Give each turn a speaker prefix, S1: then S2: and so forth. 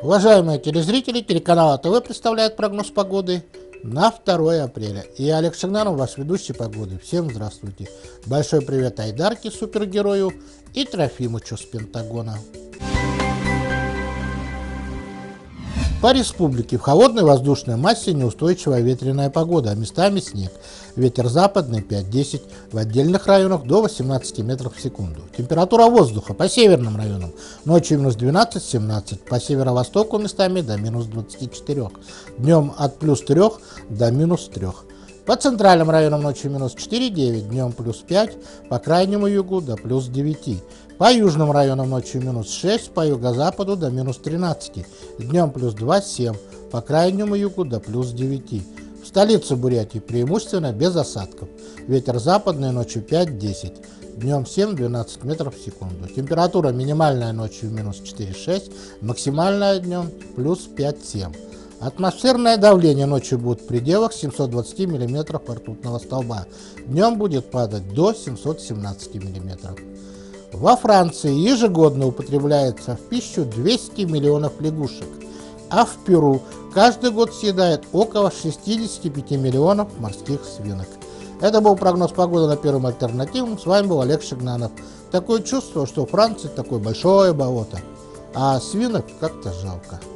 S1: Уважаемые телезрители, телеканал АТВ представляет прогноз погоды на 2 апреля. И я, Олег Шагнаров, ваш ведущий погоды. Всем здравствуйте. Большой привет Айдарке, супергерою, и Трофимычу с Пентагона. По республике в холодной воздушной массе неустойчивая ветреная погода, а местами снег. Ветер западный 5-10, в отдельных районах до 18 метров в секунду. Температура воздуха по северным районам ночью минус 12-17, по северо-востоку местами до минус 24, днем от плюс 3 до минус 3. По центральным районам ночью минус 4-9, днем плюс 5, по крайнему югу до плюс 9. По южным районам ночью минус 6, по юго-западу до минус 13, днем плюс 2-7, по крайнему югу до плюс 9. В столице Бурятии преимущественно без осадков. Ветер западный ночью 5-10, днем 7-12 метров в секунду. Температура минимальная ночью минус 4-6, максимальная днем плюс 5-7. Атмосферное давление ночью будет в пределах 720 мм ртутного столба. Днем будет падать до 717 мм. Во Франции ежегодно употребляется в пищу 200 миллионов лягушек, а в Перу каждый год съедает около 65 миллионов морских свинок. Это был прогноз погоды на Первом альтернативном. С вами был Олег Шагнанов. Такое чувство, что у Франции такое большое болото, а свинок как-то жалко.